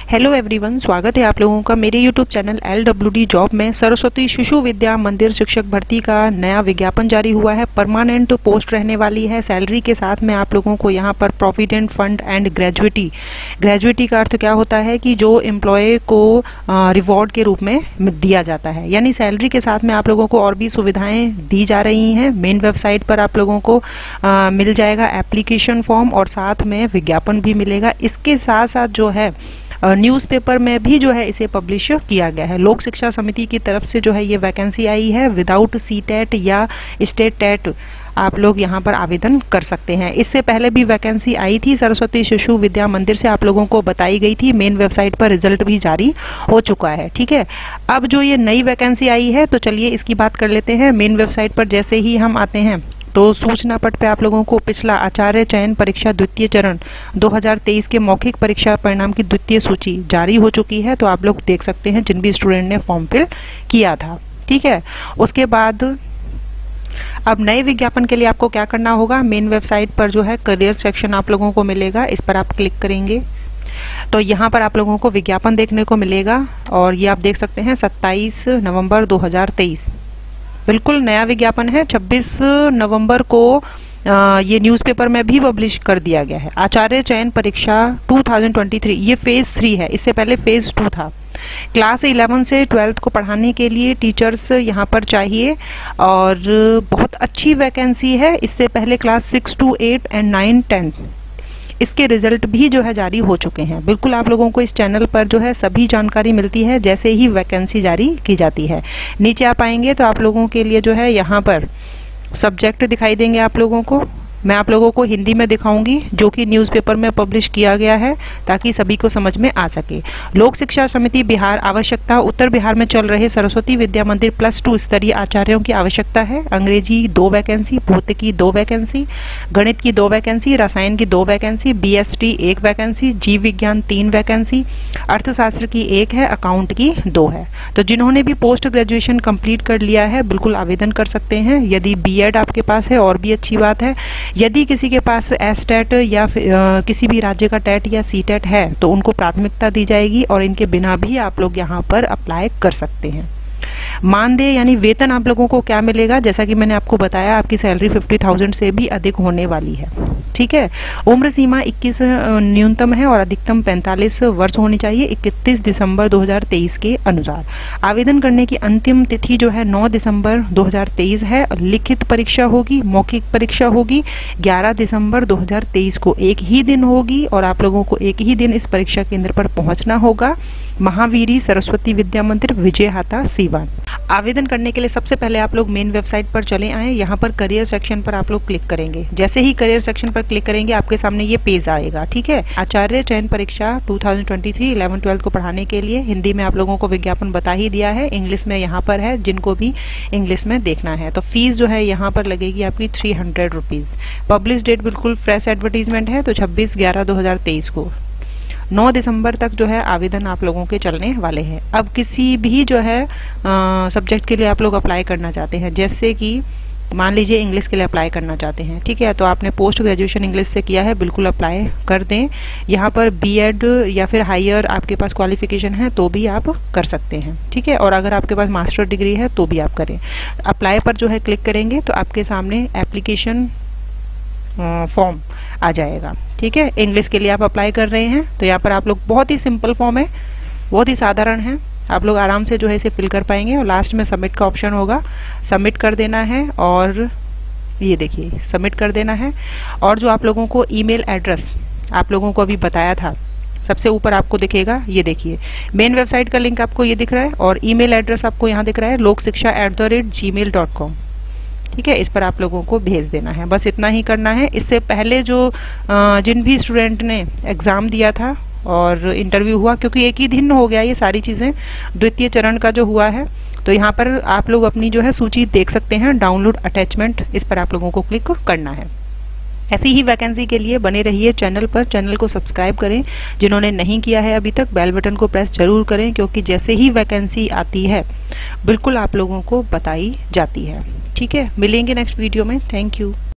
Hello everyone, स्वागत है आप लोगों का मेरे यूट्यूब चैनल LWD जॉब में। सरस्वती शिशु विद्या मंदिर शिक्षक भर्ती का नया विज्ञापन जारी हुआ है। परमानेंट पोस्ट रहने वाली है। सैलरी के साथ में आप लोगों को यहाँ पर प्रोविडेंट फंड एंड ग्रेजुएटी का अर्थ क्या होता है कि जो एम्प्लॉय को रिवॉर्ड के रूप में दिया जाता है, यानी सैलरी के साथ में आप लोगों को और भी सुविधाएं दी जा रही हैं। मेन वेबसाइट पर आप लोगों को मिल जाएगा एप्लीकेशन फॉर्म और साथ में विज्ञापन भी मिलेगा। इसके साथ साथ जो है न्यूज़पेपर में भी जो है इसे पब्लिश किया गया है। लोक शिक्षा समिति की तरफ से जो है ये वैकेंसी आई है। विदाउट सीटेट या स्टेट टेट आप लोग यहाँ पर आवेदन कर सकते हैं। इससे पहले भी वैकेंसी आई थी, सरस्वती शिशु विद्या मंदिर से आप लोगों को बताई गई थी। मेन वेबसाइट पर रिजल्ट भी जारी हो चुका है। ठीक है, अब जो ये नई वैकेंसी आई है तो चलिए इसकी बात कर लेते हैं। मेन वेबसाइट पर जैसे ही हम आते हैं तो सूचना पट पे आप लोगों को पिछला आचार्य चयन परीक्षा द्वितीय चरण 2023 के मौखिक परीक्षा परिणाम की द्वितीय सूची जारी हो चुकी है। तो आप लोग देख सकते हैं जिन भी स्टूडेंट ने फॉर्म फिल किया था। ठीक है, उसके बाद अब नए विज्ञापन के लिए आपको क्या करना होगा, मेन वेबसाइट पर जो है करियर सेक्शन आप लोगों को मिलेगा। इस पर आप क्लिक करेंगे तो यहाँ पर आप लोगों को विज्ञापन देखने को मिलेगा और ये आप देख सकते हैं 27 नवंबर 2023 बिल्कुल नया विज्ञापन है। 26 नवंबर को ये न्यूज़पेपर में भी पब्लिश कर दिया गया है। आचार्य चयन परीक्षा 2023 ये फेज 3 है, इससे पहले फेज 2 था। क्लास 11 से 12th को पढ़ाने के लिए टीचर्स यहाँ पर चाहिए और बहुत अच्छी वैकेंसी है। इससे पहले क्लास 6 to 8 एंड 9, 10 इसके रिजल्ट भी जो है जारी हो चुके हैं। बिल्कुल आप लोगों को इस चैनल पर जो है सभी जानकारी मिलती है जैसे ही वैकेंसी जारी की जाती है। नीचे आप आएंगे तो आप लोगों के लिए जो है यहाँ पर सब्जेक्ट दिखाई देंगे आप लोगों को। मैं आप लोगों को हिंदी में दिखाऊंगी जो कि न्यूज़पेपर में पब्लिश किया गया है ताकि सभी को समझ में आ सके। लोक शिक्षा समिति बिहार आवश्यकता, उत्तर बिहार में चल रहे सरस्वती विद्या मंदिर +2 स्तरीय आचार्यों की आवश्यकता है। अंग्रेजी 2 वैकेंसी, भौतिकी 2 वैकेंसी, गणित की 2 वैकेंसी, रसायन की 2 वैकेंसी, BST 1 वैकेंसी, जीव विज्ञान 3 वैकेंसी, अर्थशास्त्र की 1 है, अकाउंट की 2 है। तो जिन्होंने भी पोस्ट ग्रेजुएशन कंप्लीट कर लिया है बिल्कुल आवेदन कर सकते हैं। यदि B.Ed आपके पास है और भी अच्छी बात है। यदि किसी के पास S.TET या किसी भी राज्य का टेट या C.TET है तो उनको प्राथमिकता दी जाएगी और इनके बिना भी आप लोग यहाँ पर अप्लाई कर सकते हैं। मानदेय यानी वेतन आप लोगों को क्या मिलेगा, जैसा कि मैंने आपको बताया आपकी सैलरी 50,000 से भी अधिक होने वाली है। ठीक है, उम्र सीमा 21 न्यूनतम है और अधिकतम 45 वर्ष होनी चाहिए 31 दिसंबर 2023 के अनुसार। आवेदन करने की अंतिम तिथि जो है 9 दिसंबर 2023 है। लिखित परीक्षा होगी, मौखिक परीक्षा होगी 11 दिसंबर 2023 को, एक ही दिन होगी और आप लोगों को एक ही दिन इस परीक्षा केंद्र पर पहुंचना होगा। महावीरी सरस्वती विद्या मंदिर, विजयहाता, सीवान। आवेदन करने के लिए सबसे पहले आप लोग मेन वेबसाइट पर चले आए। यहाँ पर करियर सेक्शन पर आप लोग क्लिक करेंगे। जैसे ही करियर सेक्शन पर क्लिक करेंगे आपके सामने ये पेज आएगा। ठीक है, आचार्य चयन परीक्षा 2023 11-12 को पढ़ाने के लिए हिंदी में आप लोगों को विज्ञापन बता ही दिया है, इंग्लिश में यहाँ पर है जिनको भी इंग्लिश में देखना है। तो फीस जो है यहाँ पर लगेगी आपकी 300 रुपीज़। पब्लिश डेट बिल्कुल फ्रेश एडवर्टीजमेंट है तो 26/11/2023 को 9 दिसंबर तक जो है आवेदन आप लोगों के चलने वाले हैं। अब किसी भी जो है सब्जेक्ट के लिए आप लोग अप्लाई करना चाहते हैं, जैसे कि मान लीजिए इंग्लिश के लिए अप्लाई करना चाहते हैं। ठीक है, तो आपने पोस्ट ग्रेजुएशन इंग्लिश से किया है, बिल्कुल अप्लाई कर दें। यहाँ पर B.Ed या फिर हायर आपके पास क्वालिफिकेशन है तो भी आप कर सकते हैं। ठीक है, और अगर आपके पास मास्टर डिग्री है तो भी आप करें। अप्लाई पर जो है क्लिक करेंगे तो आपके सामने एप्लीकेशन फॉर्म आ जाएगा। ठीक है, इंग्लिश के लिए आप अप्लाई कर रहे हैं तो यहाँ पर आप लोग, बहुत ही सिंपल फॉर्म है, बहुत ही साधारण है, आप लोग आराम से जो है इसे फिल कर पाएंगे और लास्ट में सबमिट का ऑप्शन होगा, सबमिट कर देना है। और ये देखिए सबमिट कर देना है। और जो आप लोगों को ईमेल एड्रेस आप लोगों को अभी बताया था सबसे ऊपर आपको दिखेगा, ये देखिए मेन वेबसाइट का लिंक आपको ये दिख रहा है और ईमेल एड्रेस आपको यहाँ दिख रहा है lokशिक्षा@gmail.com। ठीक है, इस पर आप लोगों को भेज देना है, बस इतना ही करना है। इससे पहले जो जिन भी स्टूडेंट ने एग्ज़ाम दिया था और इंटरव्यू हुआ, क्योंकि एक ही दिन हो गया ये सारी चीज़ें, द्वितीय चरण का जो हुआ है, तो यहाँ पर आप लोग अपनी जो है सूची देख सकते हैं, डाउनलोड अटैचमेंट, इस पर आप लोगों को क्लिक करना है। ऐसी ही वैकेंसी के लिए बने रहिए चैनल पर। चैनल को सब्सक्राइब करें, जिन्होंने नहीं किया है अभी तक बेल बटन को प्रेस जरूर करें, क्योंकि जैसे ही वैकेंसी आती है बिल्कुल आप लोगों को बताई जाती है। ठीक है, मिलेंगे नेक्स्ट वीडियो में। Thank you.